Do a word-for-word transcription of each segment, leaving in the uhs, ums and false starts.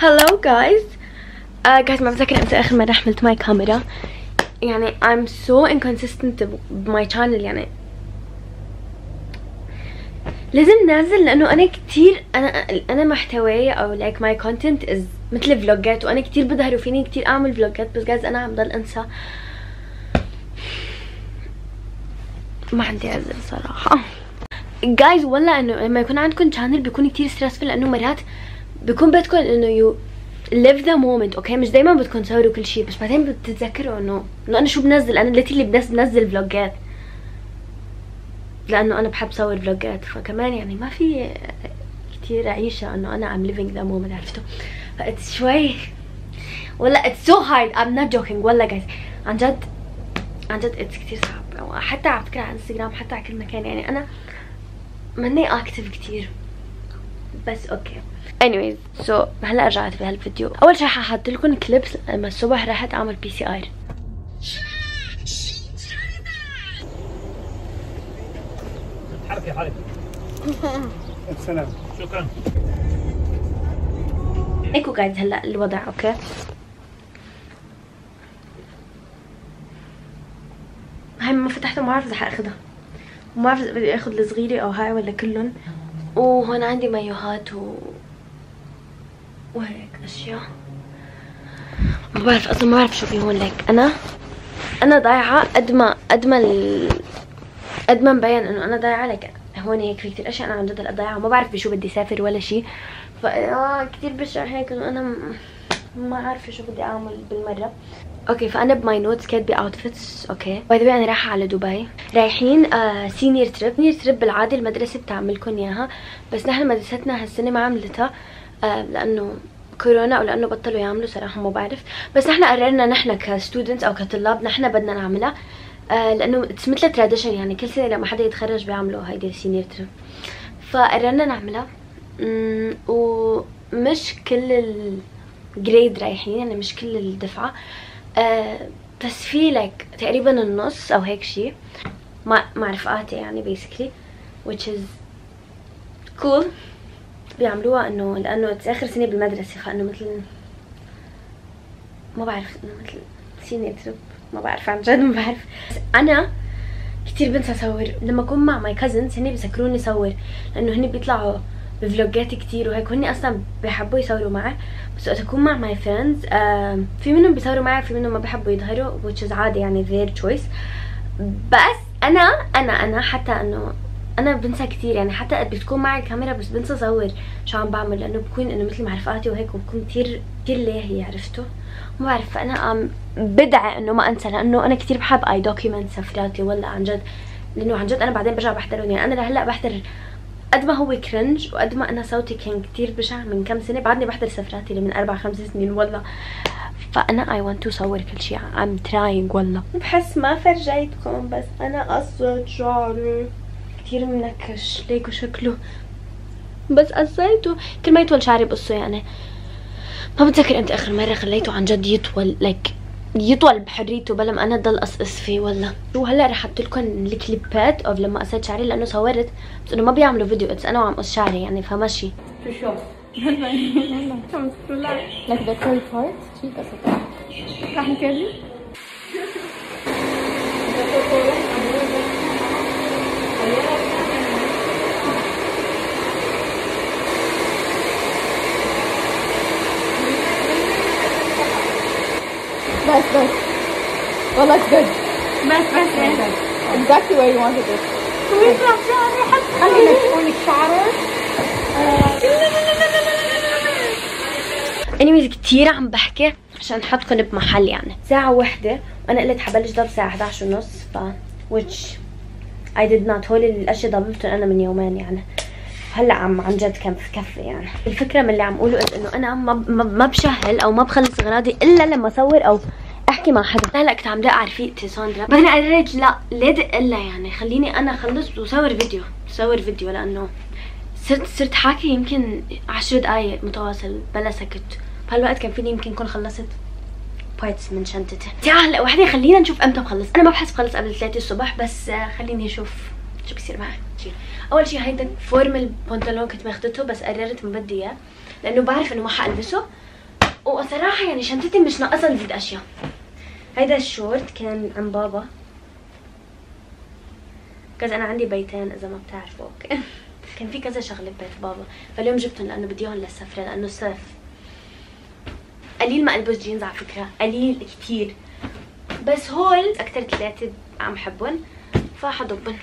Hello guys. uh, guys ما بتذكر امتى اخر مرة حملت ماي كاميرا. يعني I'm so inconsistent بماي channel. يعني لازم نازل لانه انا كتير انا انا محتواي او like my content is مثل فلوجات، وانا كتير بظهر وفيني كتير اعمل فلوجات، بس جايز انا عم ضل انسى. ما عندي عذر صراحة جايز. ولا انه لما يكون عندكم channel بيكون كتير ستريسفل، لانه مرات بيكون بدكم انه يو live the moment. اوكي مش دايما بدكم تصوروا كل شيء، بس بعدين بتتذكروا انه انه انا شو بنزل. انا التي اللي بدي بنزل فلوجات لانه انا بحب صور فلوجات، فكمان يعني ما في كتير عيشه انه انا I'm living the moment. عرفتوا؟ فاتس شوي ولا it's so hard. I'm not joking والله جايز، عن جد عن جد اتس كتير صعب. حتى على فكره على انستغرام، حتى على كل مكان. يعني انا ماني اكتف كتير، بس اوكي. anyways so هلا رجعت بهالفيديو. اول شي ححط لكم كليبس لما الصبح رحت اعمل بي سي ار. حركي حركي. السلام شكرا. هيكو قاعد هلا الوضع اوكي. هاي ما فتحتها، ما بعرف اذا حاخذها، وما بعرف اذا بدي اخذ الصغيره او هاي ولا كلهم. وهون عندي مايوهات و وهيك اشياء ما بعرف اصلا، ما بعرف شو في هون. ليك انا انا ضايعه قد ما قد ما ال... قد ما مبين انه انا ضايعه. لك هون هيك في كثير اشياء انا عن جد هلا ضايعه، وما بعرف بشو بدي اسافر ولا شيء. ف آه كثير بشع هيك انه انا م... ما عارفه شو بدي اعمل بالمره. اوكي فانا بماي نوتس كاتبه اوتفيتس. اوكي باي ذا واي انا رايحه على دبي، رايحين آه سينيور تريب. سينيور تريب بالعاده المدرسه بتعملكم اياها، بس نحن مدرستنا هالسنه ما عملتها آه لانه كورونا او لانه بطلوا يعملوا صراحه ما بعرف. بس نحن قررنا نحن كستودنتس او كطلاب نحن بدنا نعملها آه لانه اتس مثل تراديشن. يعني كل سنه لما حدا يتخرج بيعملوا هيدي السينيور تريب، فقررنا نعملها. ومش كل الجريد رايحين، يعني مش كل الدفعه آه بس في لك تقريبا النص او هيك شيء مع مع رفقاتي يعني basically which is cool. بيعملوها انه لانه اخر سنه بالمدرسه، فانه مثل ما بعرف انه مثل سينيور تريب. ما بعرف عن جد ما بعرف. بس انا كثير بنسى اصور لما اكون مع ماي كازنز. هني بيسكروني صور لانه هني بيطلعوا بفلوجات كتير وهيك، هني اصلا بيحبوا يصوروا معي. بس وقت اكون مع ماي فريندز آه في منهم بيصوروا معي، في منهم ما بيحبوا يظهروا which is عادي يعني their choice. بس انا انا انا حتى انه انا بنسى كتير. يعني حتى قد بتكون معي الكاميرا بس بنسى اصور شو عم بعمل، لانه بكون انه مثل مع رفقاتي وهيك، وبكون كتير كتير لاهيه. عرفتوا؟ ما بعرف. فانا ام بدعي انه ما انسى، لانه انا كتير بحب اي دوكيومنت سفراتي والله عن جد. لانه عن جد انا بعدين برجع بحضرهم. يعني انا لهلا بحضر قد ما هو كرنج وقد ما انا صوتي كان كتير بشع من كم سنه، بعدني بحضر سفراتي اللي من اربع خمس سنين والله. فانا اي ونت تو صور كل شيء. ام تراينج والله. بحس ما فرجيتكم، بس انا قصيت شعري كتير منكش ليكوا شكله، بس قصيته. كل ما يطول شعري بقصه. يعني ما بتذكر امتى اخر مره خليته عن جد يطول لايك يطول بحريته بلا ما انا ضل قصقص فيه والله. وهلا رح احط لكم الكليبات او لما قصيت شعري، لانه صورت بس انه ما بيعملوا فيديو، اتس انا وعم قص شعري يعني فماشي. شو شو لك ذا كيرل بارت شي بس راح نكمل. بس بس والله it's good. بس بس بس exactly where you wanted it. ويطلع شعري حتى خلينا نشوف شعرك. anyways كتير عم بحكي عشان احطكم بمحل. يعني ساعة وحدة وانا قلت حبلش ضل الساعة احد عشر ونص، ف which I did not. هول الاشياء ضبطتهم انا من يومين. يعني هلا عم عن جد كان في كفي. يعني الفكرة من اللي عم اقوله انه انا ما ما بشهل او ما بخلص اغراضي الا لما اصور او احكي مع حدا. هلا كنت عم دق على رفيقتي ساندرا، بعدين قررت لا ليه دق لها، يعني خليني انا اخلص وصور فيديو صور فيديو لانه صرت صرت حاكي يمكن عشر دقايق متواصل بلا سكت. بهالوقت كان فيني يمكن كون خلصت بارتس من شنطتي. تعال وحده خلينا نشوف امتى بخلص. انا ما بحس بخلص قبل ثلاثة الصبح، بس خليني اشوف شو بصير معي. اول شيء هيدا فورمال بنطلون كنت ماخذته، بس قررت ما بدي اياه لانه بعرف انه ما حالبسه وصراحه يعني شنطتي مش ناقصه نزيد اشياء. هيدا الشورت كان عن بابا كذا، انا عندي بيتين اذا ما بتعرفوا. اوكي كان في كذا شغله ببيت بابا، فاليوم جبتهم لانه بدي اياهم للسفره، لانه الصيف قليل ما البس جينز على فكره، قليل كثير، بس هول اكثر ثلاثه عم حبهم فحضبن.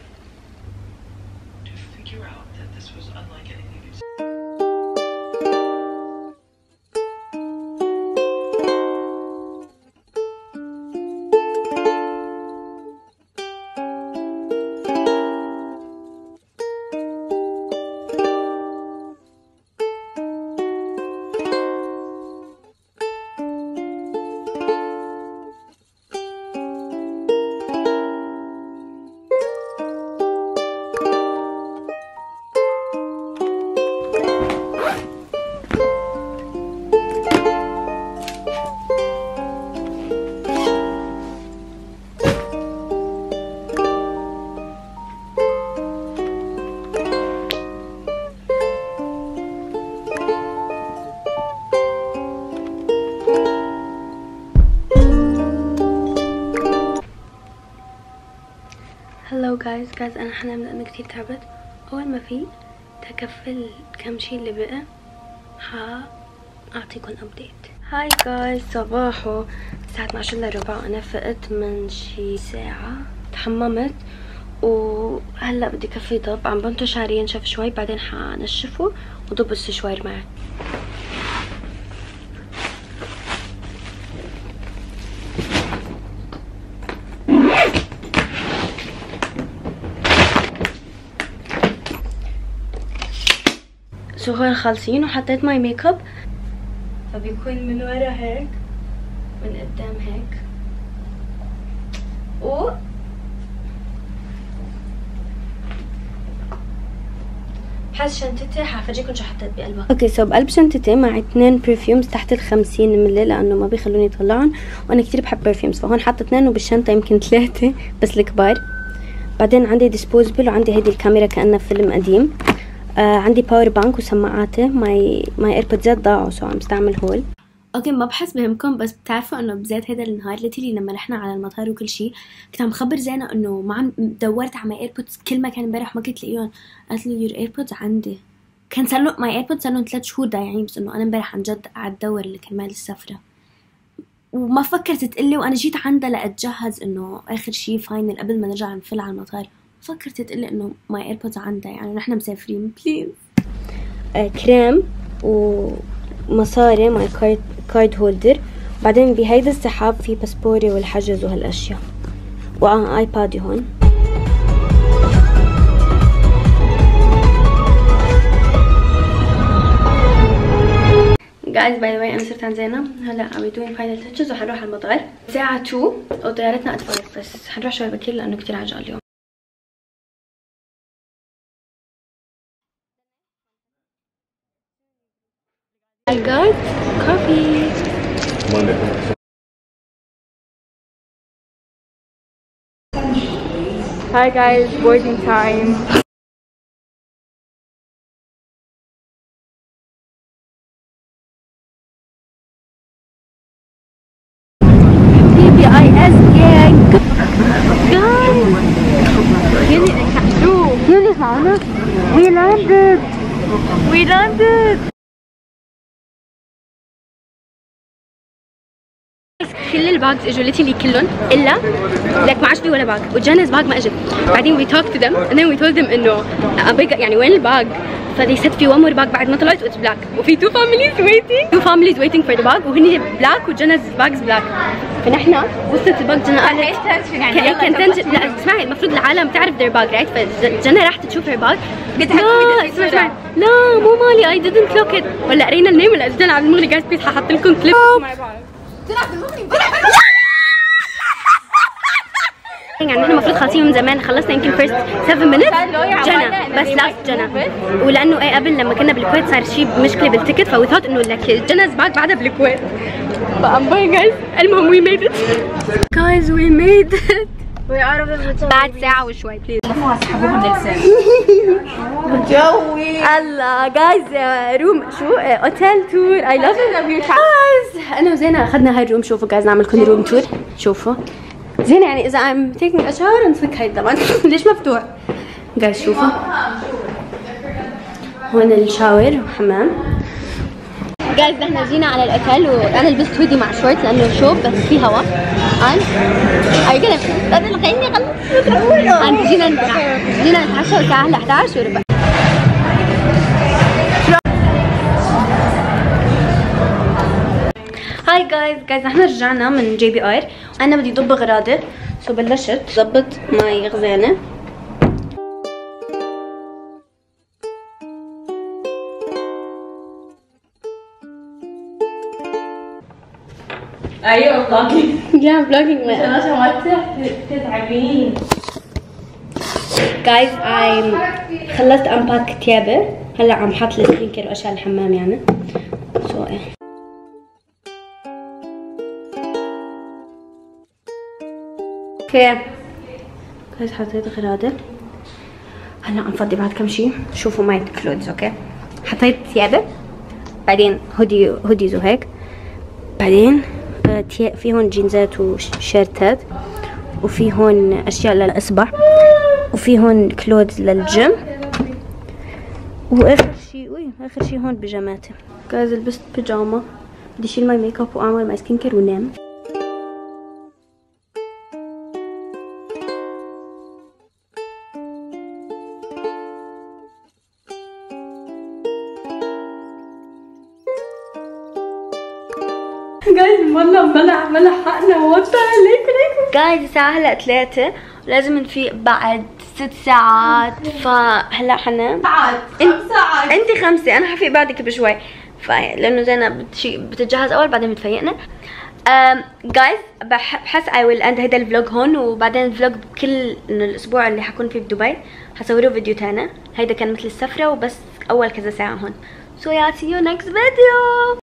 هلو جايز جايز انا حنام لانه كتير تعبت. اول ما في تكفل كم شي اللي بقى حاعطيكم ابديت. هاي جايز صباحو الساعة اثنعش الا ربع، انا فقت من شي ساعة، تحممت وهلا بدي كفي ضب، عم بنطر شعري ينشف شوي بعدين حنشفه وضب السشوار معي. سو هون خالصين وحطيت ماي ميك اب، فبيكون من ورا هيك من قدام هيك و بحس شنطتي حفرجيكم شو حطيت بقلبها. اوكي سو بقلب شنطتي مع اثنين برفيومز تحت ال خمسين ملي لانه ما بيخلوني يطلعهم، وانا كثير بحب برفيومز، فهون حاطه اثنين وبالشنطه يمكن ثلاثه بس الكبار. بعدين عندي ديسبوزبل وعندي هيدي الكاميرا كأنها فيلم قديم. آه عندي باور بانك وسماعاتي، ماي ماي ايربودزات ضاعوا سو عم بستعمل هول. اوكي ما بحس بهمكم بس بتعرفوا انه بذات هذا النهار ليتلي لما رحنا على المطار وكل شيء كنت عم خبر زينه انه ما عم دورت على ماي ايربودز كل مكان امبارح ما كنت لاقيهم. قالت لي يور ايربودز عندي، كان صار له ماي ايربودز صار لهم ثلاث شهور ضايعين، بس انه انا امبارح عن جد قعدت ادور كرمال السفره وما فكرت تقلي، وانا جيت عندها لاتجهز انه اخر شيء فاينل قبل ما نرجع نفل على المطار، فكرت تقلي انه ماي ايربودز عندها، يعني نحن مسافرين بليز. آه كريم ومصاري ماي كارد كارد هولدر، بعدين بهيدا السحاب في باسبوري والحجز وهالاشياء، وايبادي هون. جايز باي ذا واي انا صرت عن زينب، هلا عم دوين فاينل تاتشز وحنروح على المطار الساعة اثنين وطيارتنا ات خمسة، بس حنروح شوي بكير لانه كتير عجقة اليوم. I got coffee. Hi guys, boarding time. T B I S gang. Guys, we landed. We landed. كل الباجز اجوا ليتلي كلهم الا لك ما عادش في ولا باج، وجانز باج ما اجت. بعدين وي توك تو ذم and then we told them انه يعني وين الباج، فدي said في one more bag بعد ما طلعت واتس بلاك، وفي two families waiting two families waiting for the bag وهني بلاك وجانز باجز بلاك. فنحن وصلت الباج جنى قالت يعني كان تنجن. لا اسمعي المفروض العالم تعرف their bag right، فجنى راحت تشوف her bag قلت لا اسمعي اسمعي لا مو مالي I didn't look it، ولا قرينا النيم ولا جنى عبد المغني جايز بليز ححط لكم كليب. يعني احنا المفروض خالصين من زمان، خلصنا يمكن فيرست سبعة مينتس جنى، بس لاست جنى، ولانه ايه قبل لما كنا بالكويت صار شيء مشكله بالتيكت، فوي ثوت انه لك جنى باك بعدها بالكويت. فام باي جايز، المهم وي ميد ات جايز وي ميد ات بعد ساعة وشوي بليز. بتجوي الله جايز روم شو اوتيل تور اي لاف ات جايز. انا وزينة اخذنا هاي الروم. شوفوا جايز نعمل لكم روم تور. شوفوا زينة يعني اذا ام تيكينج ا شاور نفك هاي طبعا ليش مفتوح جايز. شوفوا هون الشاور وحمام. جايز نحن جينا على الاوتيل وانا لبست هودي مع شورت لانه شوب بس في هوا. ان اي جنا خليني اخلص. ان جينا جينا نتعشى والساعه هلا احد عشر وربع. هاي جايز جايز نحن رجعنا من جي بي ار. انا بدي ضب اغراضي سو بلشت ظبط معي غزانه. ايوه فلوجينج. يا فلوجينج ما تتعبين. جايز اي خلصت امباك تيابي. هلا عم حط السكين كير واشياء الحمام يعني سو ايه. اوكي جايز حطيت اغراضي. هلا عم فضي بعد كم شيء. شوفوا ماي كلودز. اوكي حطيت ثيابي بعدين هودي هوديز وهيك. بعدين في هون جينزات وشيرتات وفي هون اشياء للاصبع وفي هون كلودز للجيم واخر شيء وي اخر شيء هون بيجاماتي. جايز لبست بيجاما. بدي اشيل ماي ميك اب واعمل ماي سكين كير ونام. جايز والله ملح ملح حقنا وطلع ليك ليك. جايز الساعة هلا ثلاثة ولازم نفيق بعد ست ساعات. فهلا حنام. ساعات خمس ساعات. انت خمسة انا حفيق بعدك بشوي. فلانه زينة بتتجهز اول بعدين بتفيقنا. جايز بحس اي ويل اند هيدا الفلوج هون وبعدين الفلوج كل الاسبوع اللي حكون فيه بدبي حصوره فيديو تاني. هيدا كان مثل السفرة وبس اول كذا ساعة هون. So yeah, see you next video.